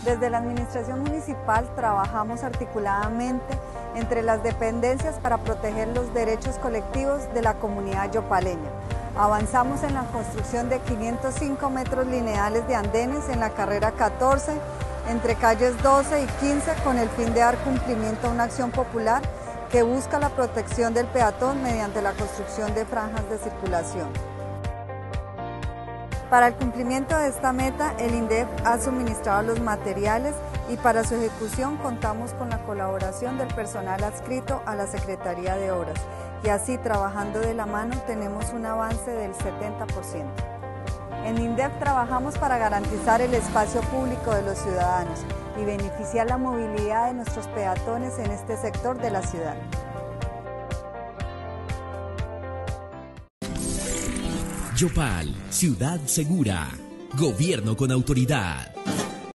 Desde la Administración Municipal trabajamos articuladamente entre las dependencias para proteger los derechos colectivos de la comunidad yopaleña. Avanzamos en la construcción de 505 metros lineales de andenes en la carrera 14, entre calles 12 y 15, con el fin de dar cumplimiento a una acción popular que busca la protección del peatón mediante la construcción de franjas de circulación. Para el cumplimiento de esta meta, el INDEF ha suministrado los materiales y para su ejecución contamos con la colaboración del personal adscrito a la Secretaría de Obras y así, trabajando de la mano, tenemos un avance del 70%. En INDEF trabajamos para garantizar el espacio público de los ciudadanos y beneficiar la movilidad de nuestros peatones en este sector de la ciudad. Yopal, ciudad segura, gobierno con autoridad.